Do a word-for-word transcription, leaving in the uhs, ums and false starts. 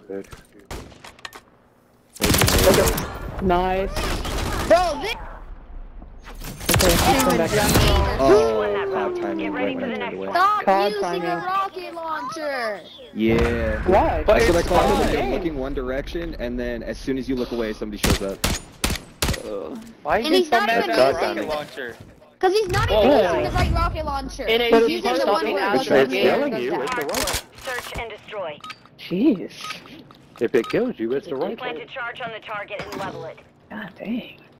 Good. Nice. Bro, this Okay, come back. Oh, cloud timing right when I turned away. Stop Cod using timing. a rocket launcher. Yeah. Why? But so It's that's part fine of the when you're game. looking one direction, and then as soon as you look away, somebody shows up. Uh, Why are And you he's so not mad even at the using rocket it. launcher? Cause he's not even Yeah. using the right rocket launcher. And He's it's But using it's the part one of where the it game. goes It's in the telling air. you and it's does the that. right. Search and destroy. Jeez. If it kills you, it's the right. Plant a charge on the target and level it. God dang.